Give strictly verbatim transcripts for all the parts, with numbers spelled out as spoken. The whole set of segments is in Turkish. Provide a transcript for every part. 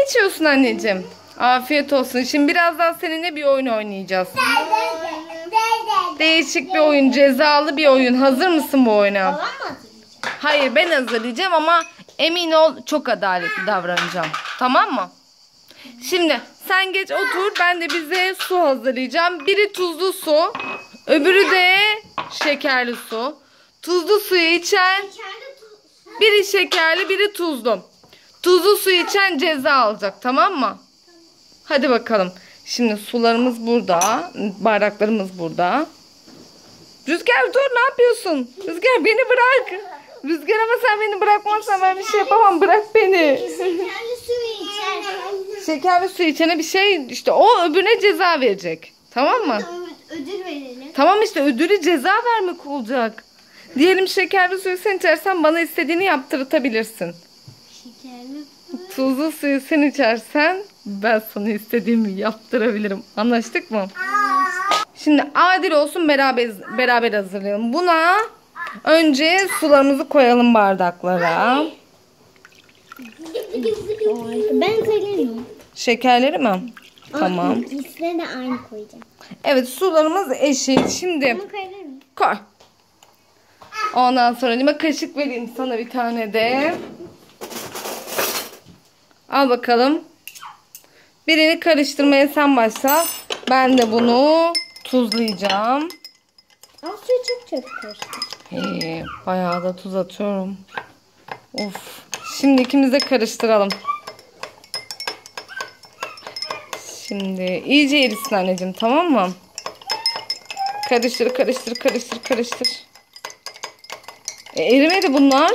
Ne içiyorsun anneciğim? Afiyet olsun. Şimdi birazdan seninle bir oyun oynayacağız. Değişik bir oyun, cezalı bir oyun. Hazır mısın bu oyuna? Hayır, ben hazırlayacağım ama emin ol çok adaletli davranacağım. Tamam mı? Şimdi sen geç otur, ben de bize su hazırlayacağım. Biri tuzlu su, öbürü de şekerli su. Tuzlu suyu içen, biri şekerli, biri tuzlu. Tuzlu su içen ceza alacak, tamam mı? Hadi bakalım. Şimdi sularımız burada, bardaklarımız burada. Rüzgar dur, ne yapıyorsun? Rüzgar beni bırak. Rüzgar ama sen beni bırakmazsan ben bir şey yapamam. Bırak beni. Şekerli suyu içer. Şekerli su içene bir şey işte o öbürüne ceza verecek. Tamam mı? Ödül verelim. Tamam işte ödülü ceza vermek olacak. Diyelim şekerli suyu sen içersen bana istediğini yaptırtabilirsin. Şekerli su. Tuzlu suyu sen içersen ben sana istediğimi yaptırabilirim. Anlaştık mı? Şimdi adil olsun, beraber beraber hazırlayalım. Buna önce sularımızı koyalım bardaklara. Ben söylemiyorum. Şekerleri mi? Tamam. İkisine de aynı koyacağım. Evet, sularımız eşit. Şimdi Bunu koyabilir miyim? koy. Ondan sonra kaşık vereyim sana bir tane de. Al bakalım. Birini karıştırmaya sen başla. Ben de bunu tuzlayacağım. Az suyu çok çok karıştır. Ee, bayağı da tuz atıyorum. Of. Şimdi ikimiz de karıştıralım. Şimdi iyice erisin anneciğim, tamam mı? Karıştır karıştır karıştır karıştır. E, erimedi bunlar.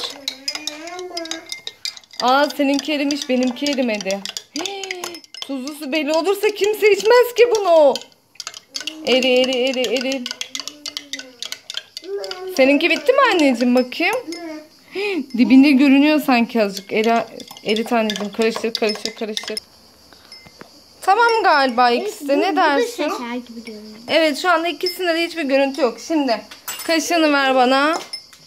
Aa, seninki erimiş, benimki erimedi. Hii, tuzlu su belli olursa kimse içmez ki bunu. Eri eri eri eri. Seninki bitti mi anneciğim, bakayım? Hii, dibinde görünüyor sanki azıcık. Eri, erit anneciğim, karıştır karıştır karıştır. Tamam galiba ikisi de, ne dersin? Şeker gibi görünüyor. Evet, şu anda ikisinde de hiçbir görüntü yok. Şimdi kaşığını ver bana.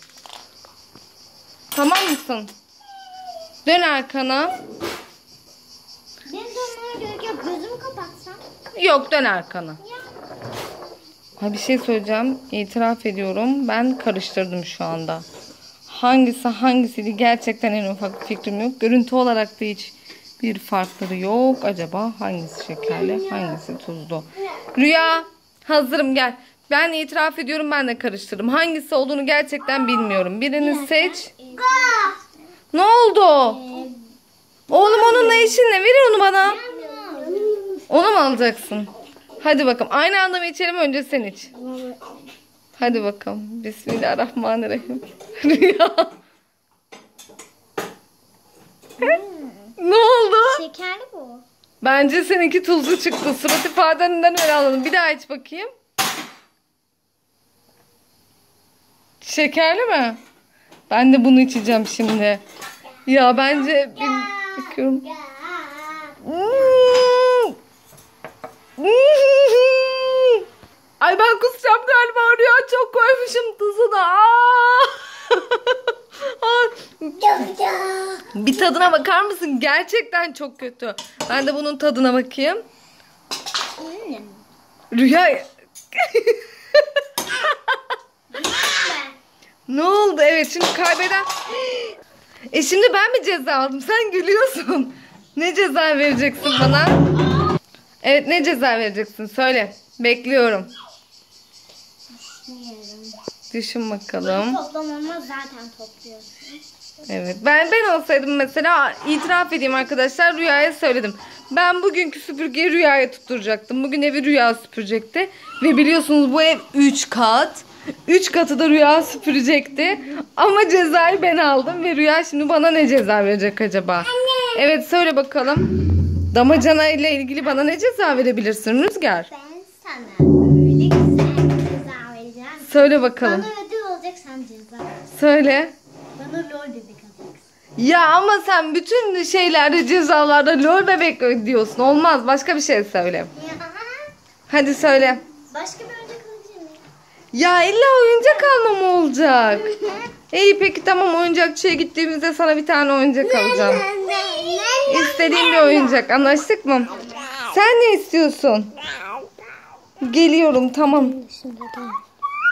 Tamam mısın? Dön arkana. Benim dönmeme gerek yok. Gözümü kapatsam. Yok, dön arkana. Ha, bir şey söyleyeceğim. İtiraf ediyorum. Ben karıştırdım şu anda. Hangisi hangisiydi gerçekten en ufak bir fikrim yok. Görüntü olarak da hiç bir farkları yok. Acaba hangisi şekerli, hangisi tuzlu? Rüya, hazırım, gel. Ben itiraf ediyorum, ben de karıştırdım. Hangisi olduğunu gerçekten bilmiyorum. Birini seç. Ne oldu? Oğlum, onunla işin ne? Ver onu bana. Onu mu alacaksın? Hadi bakalım. Aynı anda mı içelim, önce sen iç. Hadi bakalım. Bismillahirrahmanirrahim. Rüya. Ne oldu? Şekerli bu. Bence seninki tuzlu çıktı. Surat ifadenden öyle alalım. Bir daha iç bakayım. Şekerli mi? Ben de bunu içeceğim şimdi. Ya bence bir bakıyorum. Hmm. Hmm. Ay, ben kusacağım galiba, Rüya, çok koymuşum tuzunu. Aa! Bir tadına bakar mısın? Gerçekten çok kötü. Ben de bunun tadına bakayım. Rüya. Ne oldu? Evet, şimdi kaybeden. E şimdi ben mi ceza aldım? Sen gülüyorsun. Ne ceza vereceksin bana? Evet, ne ceza vereceksin? Söyle. Bekliyorum. Düşün bakalım. Toplam olmaz, zaten topluyorsun. Evet. Ben ben olsaydım mesela, itiraf edeyim arkadaşlar, Rüya'ya söyledim. Ben bugünkü süpürgeyi Rüya'ya tutturacaktım. Bugün evi Rüya süpürecekti. Ve biliyorsunuz bu ev üç kat. üç katı da Rüya süpürecekti. Ama cezayı ben aldım ve Rüya şimdi bana ne ceza verecek acaba? Anne. Evet, söyle bakalım. Damacana ile ilgili bana ne ceza verebilirsin Rüzgar? Ben sana öyle güzel bir ceza vereceğim. Söyle bakalım. Bana ödül olacak, sen ceza. Söyle. Bana lol bebek alacaksın. Ya ama sen bütün şeylerde, cezalarda lol bebek diyorsun. Olmaz. Başka bir şey söyle. Ya. Hadi söyle. Başka bir ödül alabilir miyim? Ya illa oyuncak alma mı olacak? İyi peki tamam, oyuncakçıya gittiğimizde sana bir tane oyuncak alacağım. İstediğin bir oyuncak, anlaştık mı? Sen ne istiyorsun? Geliyorum tamam. Şimdi tamam.